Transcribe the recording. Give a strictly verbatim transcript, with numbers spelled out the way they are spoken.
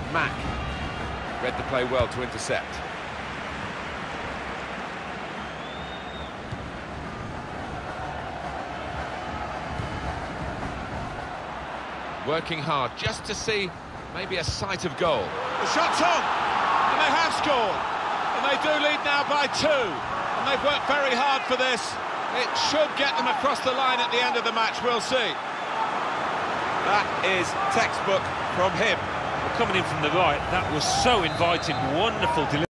Mack read the play well to intercept. Working hard just to see maybe a sight of goal. The shot's on, and they have scored. And they do lead now by two. And they've worked very hard for this. It should get them across the line at the end of the match, we'll see. That is textbook from him. Coming in from the right, that was so inviting, wonderful delivery.